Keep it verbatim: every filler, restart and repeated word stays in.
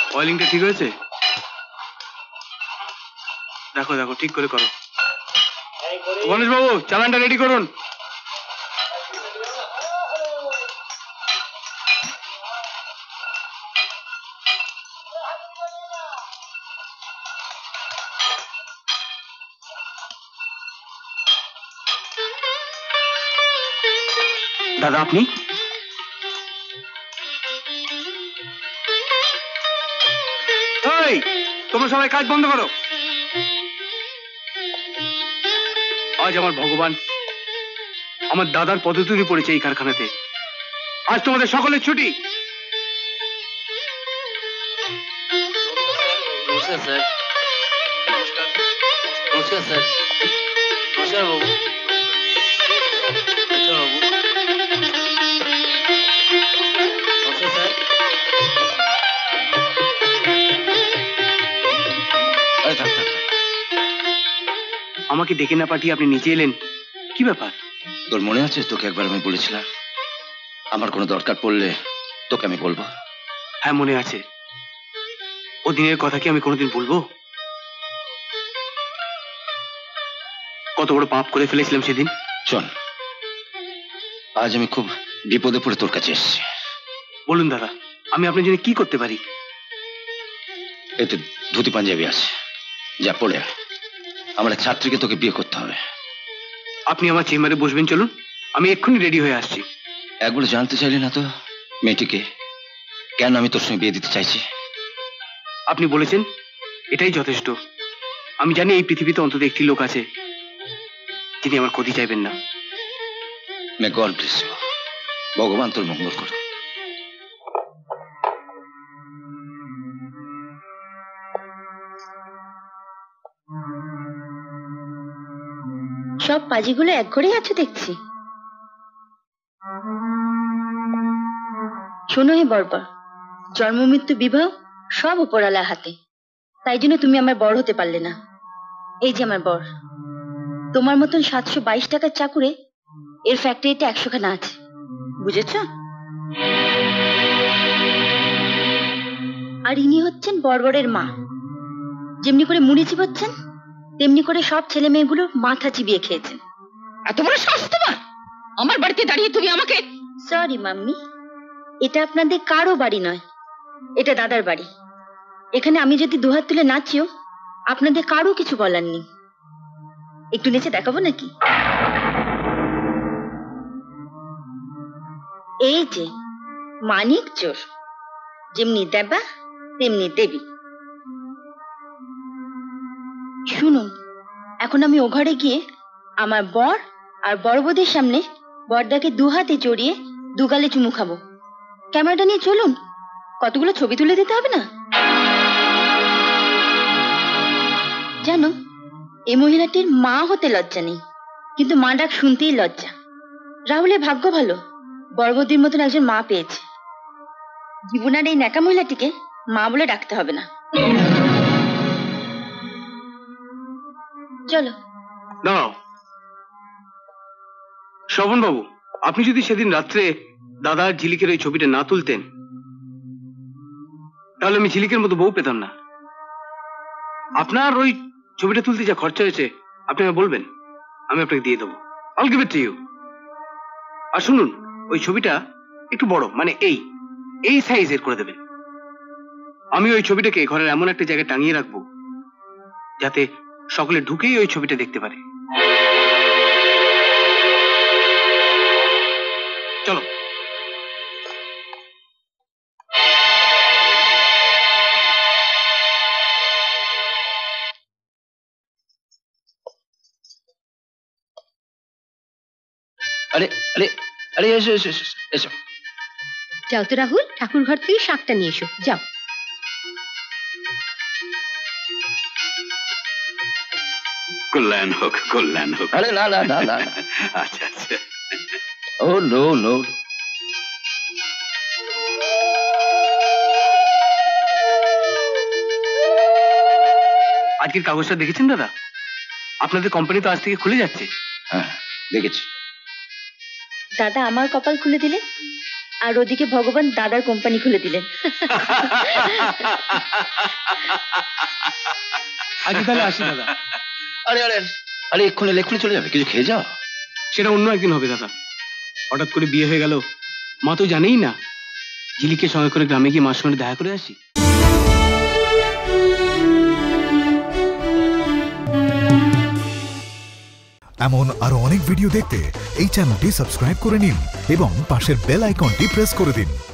অয়েলিংটা ঠিক হয়েছে? দেখো দেখো ঠিক করে করো। গণেশ বাবু চালানটা রেডি করুন। দাদা আপনি? তোমরা সবাই কাজ বন্ধ করো। আজ আমার ভগবান আমার দাদার পদতুলি পড়েছে এই কারখানাতে। আজ তোমাদের সকলের ছুটি। নমস্কার স্যার। নমস্কার স্যার। নমস্কার বাবু। আমাকে ডেকে না পাঠিয়ে আপনি নিচে এলেন, কি ব্যাপার? তোর মনে আছে তোকে একবার আমি বলেছিলাম আমার কোনো দরকার পড়লে তোকে আমি বলবো? হ্যাঁ মনে আছে। ও দিনের কথা কি আমি কোনোদিন ভুলবো? কত বড় পাপ করে ফেলেছিলাম সেদিন। শোন, আজ আমি খুব বিপদে পড়ে তোর কাছে এসেছি। বলুন দাদা, আমি আপনার জন্য কি করতে পারি? এই তো ধুতি পাঞ্জাবি আছে, যা পড়ে আয়। আমার ছাত্রীকে তোকে বিয়ে করতে হবে। আপনি আমার চেম্বারে বসবেন, চলুন, আমি এক্ষুনি রেডি হয়ে আসছি। একবার জানতে চাইলে না তো মেয়েটিকে কেন আমি তোর সঙ্গে বিয়ে দিতে চাইছি? আপনি বলেছেন এটাই যথেষ্ট। আমি জানি এই পৃথিবীতে অন্তত একটি লোক আছে যিনি আমার ক্ষতি চাইবেন না। May God bless you. ভগবান তোর মঙ্গল করুন। সব পাজিগুলো এক ঘরেই আছে দেখছি। শোনো হে বর্বর, জন্ম মৃত্যু বিবাহ সব উপরালার হাতে। তাই জন্য তুমি আমার বর হতে পারলে না। এই যে আমার বর, তোমার মতন সাতশো বাইশ টাকার চাকুরে এর ফ্যাক্টরিতে একশো খানা আছে, বুঝেছ? আর ইনি হচ্ছেন বর্বরের মা। যেমনি করে মুড়ি চিবোচ্ছেন তেমনি করে সব ছেলে মেয়েগুলো মাথা চিবিয়ে খেয়েছেন। এত বড় সাহস তোমার আমার বাড়িতে দাঁড়িয়ে তুমি আমাকে? সরি মাম্মি, এটা আপনাদের কারো বাড়ি নয়, এটা দাদার বাড়ি। এখানে আমি যদি দুহাত তুলে নাচিও আপনাদের কারো কিছু বলার নেই। একটু নেচে দেখাবো নাকি? এই যে মানিক চোর, যেমনি দেবা তেমনি দেবী। শুনুন, এখন আমি ও ঘরে গিয়ে আমার বর আর বড়বৌদির সামনে বরদাকে দু হাতে জড়িয়ে দুগালে চুমু খাবো। ক্যামেরাটা নিয়ে চলুন, কতগুলো ছবি তুলে দিতে হবে না? জানো, এই মহিলাটির মা হতে লজ্জা নেই, কিন্তু মা ডাক শুনতেই লজ্জা। রাহুলের ভাগ্য ভালো, বড়বৌদির মতন একজন মা পেয়েছে। জীবনের এই ন্যাকা মহিলাটিকে মা বলে ডাকতে হবে না। চলো। দাঁড়াও শ্রবণ বাবু, আপনি যদি সেদিন রাত্রে দাদার ঝিলিকের ওই ছবিটা না তুলতেন তাহলে আমি ঝিলিকের মতো বউ পেতাম না। আপনার ওই ছবিটা তুলতে যা খরচা হয়েছে আপনি আমাকে বলবেন, আমি আপনাকে দিয়ে দেবো। I'll give it to you। আর শুনুন, ওই ছবিটা একটু বড়, মানে এই এই সাইজের করে দেবেন। আমি ওই ছবিটাকে ঘরের এমন একটা জায়গায় টাঙিয়ে রাখবো যাতে সকলে ঢুকেই ওই ছবিটা দেখতে পারে। চলো। আরে আরে আরে এসো এসো এসো এসো। যাও তো রাহুল, ঠাকুর ঘর থেকে শাকটা নিয়ে এসো, যাও। কল্যাণ হোক, কল্যাণ হোক। আরে না না না না। আচ্ছা আচ্ছা। Oh no no. আজকের কাগজটা দেখেছেন দাদা? আপনাদের কোম্পানি তো আজ থেকে খুলে যাচ্ছে। হ্যাঁ দেখেছি। দাদা আমার কপাল খুলে দিলে। আর ওদিকে ভগবান দাদার কোম্পানি খুলে দিলেন। আজকে তাহলে আসি দাদা। আরে আরে আরে এক্ষুনি এক্ষুনি চলে যাবে, কিছু খেয়ে যাও। সেটা অন্য একদিন হবে দাদা। হঠাৎ করে বিয়ে হয়ে গেল, মা তো জানেই না। ঝিলিকে সঙ্গে করে গ্রামে গিয়ে মার সঙ্গে দেখা করে আসি। এমন আরো অনেক ভিডিও দেখতে এই চ্যানেলটি সাবস্ক্রাইব করে নিন এবং পাশের বেল আইকনটি প্রেস করে দিন।